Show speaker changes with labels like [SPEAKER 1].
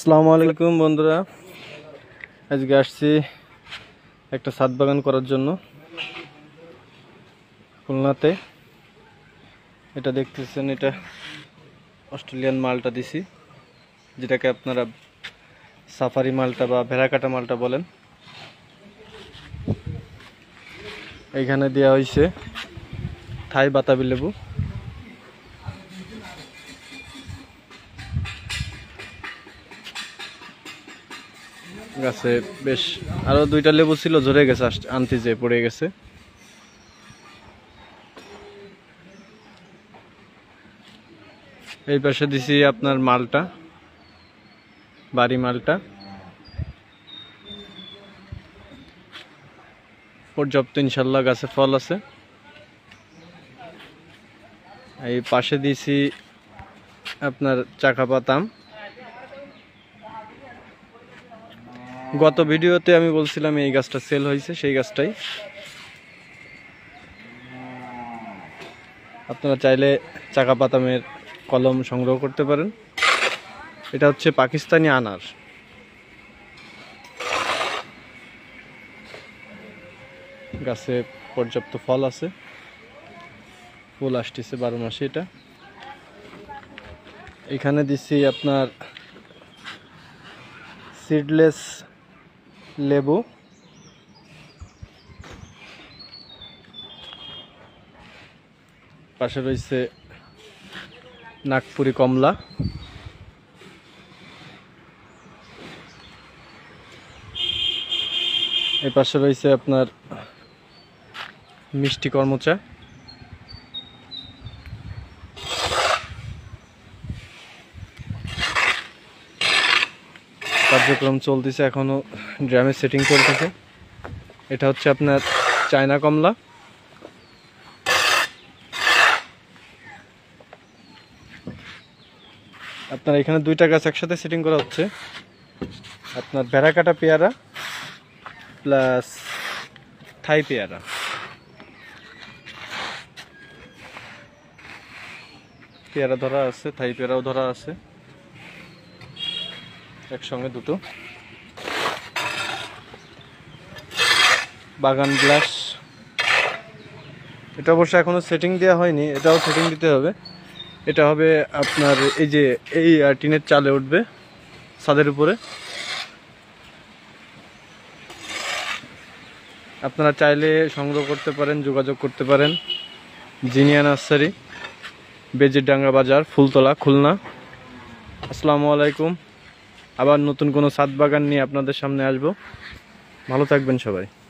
[SPEAKER 1] আসসালামু আলাইকুম বন্ধুরা, আজকে আসছি একটা ছাদ বাগান করার জন্য খুলনাতে। এটা দেখতেছেন, এটা অস্ট্রেলিয়ান মালটা দিছি, যেটাকে আপনারা সাফারি মালটা বা ভেড়াকাটা মালটা বলেন। এইখানে দেওয়া হয়েছে থাই বাতাবি লেবু। গাছে বেশ আরো দুইটা লেবু ছিল, ঝরে গেছে, আনতে যেয়ে পড়ে গেছে। এই পাশে দিছি আপনার মালটা, বাড়ি মালটা। পর্যাপ্ত ইনশাল্লাহ গাছে ফল আছে। এই পাশে দিছি আপনার চাকাপাত আম। গত ভিডিওতে আমি বলছিলাম এই গাছটা সেল হয়েছে, সেই গাছটাই। আপনারা চাইলে চাকাপাত আমের কলম সংগ্রহ করতে পারেন। এটা হচ্ছে পাকিস্তানি আনার। গাছে পর্যাপ্ত ফল আছে, ফুল আসতেছে 12 মাসে। এটা এখানে দিছি আপনার সিডলেস লেবু। পাশে রয়েছে নাগপুরি কমলা। এই পাশে রয়েছে আপনার মিষ্টি কর্মচা। কার্যক্রম চলতেছে, এখনো ড্রামে সেটিং চলতেছে। এটা হচ্ছে আপনার চায়না কমলা। আপনার এখানে দুইটা গাছ একসাথে সেটিং করা হচ্ছে, আপনার ভেড়াকাটা পেয়ারা প্লাস থাই পেয়ারা। পেয়ারা ধরা আছে, থাই পেয়ারাও ধরা আছে, একসঙ্গে দুটো। বাগান গ্লাস, এটা অবশ্য এখনো সেটিং দেওয়া হয়নি, এটাও সেটিং দিতে হবে। এটা হবে আপনার এই যে এই টিনের চালে উঠবে ছাদের উপরে। আপনারা চাইলে সংগ্রহ করতে পারেন, যোগাযোগ করতে পারেন। জিনিয়া নার্সারি, বেজিরডাঙ্গা বাজার, ফুলতলা, খুলনা। আসসালামু আলাইকুম। আবার নতুন কোনো ছাদ বাগান নিয়ে আপনাদের সামনে আসবো। ভালো থাকবেন সবাই।